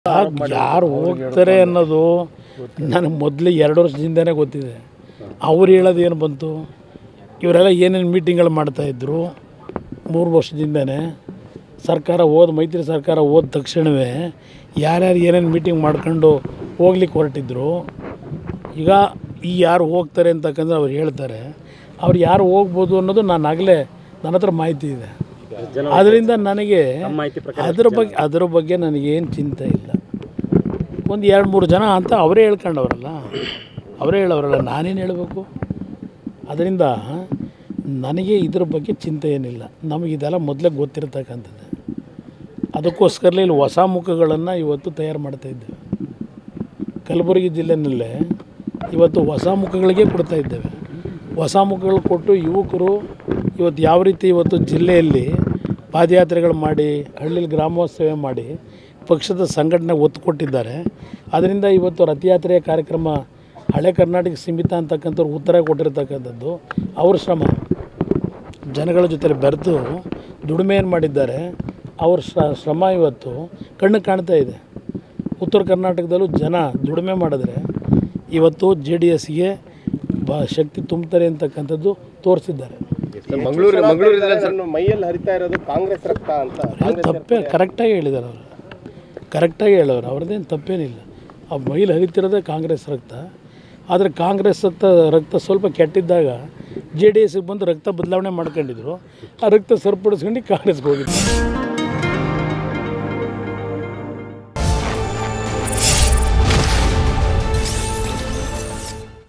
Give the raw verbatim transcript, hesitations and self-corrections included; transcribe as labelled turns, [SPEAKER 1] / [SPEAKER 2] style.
[SPEAKER 1] ಯಾರು ಹೋಗ್ತಾರೆ ಅನ್ನೋದು ನನಗೆ ಮೊದಲು ಎರಡು ವರ್ಷದಿಂದನೇ ಗೊತ್ತಿದೆ. ಅವ್ರು ಹೇಳೋದು ಏನು ಬಂತು, ಇವರೆಲ್ಲ ಏನೇನು ಮೀಟಿಂಗ್ಗಳು ಮಾಡ್ತಾಯಿದ್ರು ಮೂರು ವರ್ಷದಿಂದನೇ. ಸರ್ಕಾರ ಹೋದ ಮೈತ್ರಿ ಸರ್ಕಾರ ಹೋದ ತಕ್ಷಣವೇ ಯಾರ್ಯಾರು ಏನೇನು ಮೀಟಿಂಗ್ ಮಾಡ್ಕೊಂಡು ಹೋಗ್ಲಿಕ್ಕೆ ಹೊರಟಿದ್ರು. ಈಗ ಈ ಯಾರು ಹೋಗ್ತಾರೆ ಅಂತಕ್ಕಂದ್ರೆ ಅವ್ರು ಹೇಳ್ತಾರೆ. ಅವ್ರು ಯಾರು ಹೋಗ್ಬೋದು ಅನ್ನೋದು ನಾನು ಆಗಲೇ ನನ್ನ ಹತ್ರ ಮಾಹಿತಿ ಇದೆ. ಅದರಿಂದ ನನಗೆ ಅದರ ಬಗ್ಗೆ ಅದರ ಬಗ್ಗೆ ನನಗೇನು ಚಿಂತೆ ಇಲ್ಲ. ಒಂದು ಎರಡು ಮೂರು ಜನ ಅಂತ ಅವರೇ ಹೇಳ್ಕೊಂಡವ್ರಲ್ಲ, ಅವರೇ ಹೇಳೋರಲ್ಲ, ನಾನೇನು ಹೇಳಬೇಕು. ಅದರಿಂದ ನನಗೆ ಇದ್ರ ಬಗ್ಗೆ ಚಿಂತೆ ಏನಿಲ್ಲ. ನಮಗೆ ಇದೆಲ್ಲ ಮೊದಲೇ ಗೊತ್ತಿರತಕ್ಕಂಥದ್ದು. ಅದಕ್ಕೋಸ್ಕರಲೇ ಇಲ್ಲಿ ಹೊಸ ಮುಖಗಳನ್ನು ಇವತ್ತು ತಯಾರು ಮಾಡ್ತಾಯಿದ್ದೇವೆ. ಕಲಬುರಗಿ ಜಿಲ್ಲೆಯಲ್ಲೇ ಇವತ್ತು ಹೊಸ ಮುಖಗಳಿಗೆ ಕೊಡ್ತಾ ಇದ್ದೇವೆ. ಹೊಸ ಮುಖಗಳು ಕೊಟ್ಟು ಯುವಕರು ಇವತ್ತು ಯಾವ ರೀತಿ ಇವತ್ತು ಜಿಲ್ಲೆಯಲ್ಲಿ ಪಾದಯಾತ್ರೆಗಳು ಮಾಡಿ, ಹಳ್ಳಿಲಿ ಗ್ರಾಮೋತ್ಸವ ಮಾಡಿ ಪಕ್ಷದ ಸಂಘಟನೆ ಒತ್ತು ಕೊಟ್ಟಿದ್ದಾರೆ. ಅದರಿಂದ ಇವತ್ತು ರಥಯಾತ್ರೆಯ ಕಾರ್ಯಕ್ರಮ ಹಳೆ ಕರ್ನಾಟಕ ಸೀಮಿತ ಅಂತಕ್ಕಂಥವ್ರು ಉತ್ತರ ಕೊಟ್ಟಿರ್ತಕ್ಕಂಥದ್ದು ಅವ್ರ ಶ್ರಮ. ಜನಗಳ ಜೊತೆ ಬೆರೆತು ದುಡಿಮೆ ಏನು ಮಾಡಿದ್ದಾರೆ, ಅವ್ರ ಶ್ರಮ ಇವತ್ತು ಕಣ್ಣು ಕಾಣ್ತಾ ಇದೆ. ಉತ್ತರ ಕರ್ನಾಟಕದಲ್ಲೂ ಜನ ದುಡಿಮೆ ಮಾಡಿದ್ರೆ ಇವತ್ತು ಜೆ ಡಿ ಎಸ್ಗೆ ಬ ಶಕ್ತಿ ತುಂಬ್ತಾರೆ ಅಂತಕ್ಕಂಥದ್ದು ತೋರಿಸಿದ್ದಾರೆ.
[SPEAKER 2] ಮಂಗಳೂರು ಮಂಗಳೂರು ಮೈಯಲ್ಲಿ ಹರಿತಾ ಇರೋದು ಕಾಂಗ್ರೆಸ್ ರಕ್ತ ಅಂತ
[SPEAKER 1] ತಪ್ಪೇ ಕರೆಕ್ಟಾಗಿ ಹೇಳಿದ್ದಾರೆ ಅವರು. ಕರೆಕ್ಟಾಗಿ ಹೇಳೋರು, ಅವ್ರದ್ದೇನು ತಪ್ಪೇನಿಲ್ಲ. ಆ ಮೈಲಿ ಹರಿತಿರೋದೇ ಕಾಂಗ್ರೆಸ್ ರಕ್ತ. ಆದರೆ ಕಾಂಗ್ರೆಸ್ ರಕ್ತ ರಕ್ತ ಸ್ವಲ್ಪ ಕೆಟ್ಟಿದ್ದಾಗ ಜೆ ಡಿ ಎಸ್ಗೆ ಬಂದು ರಕ್ತ ಬದಲಾವಣೆ ಮಾಡ್ಕೊಂಡಿದ್ರು. ಆ ರಕ್ತ ಸರಿಪಡಿಸ್ಕೊಂಡು ಕಾಂಗ್ರೆಸ್ಗೆ ಹೋಗಿದ್ರು.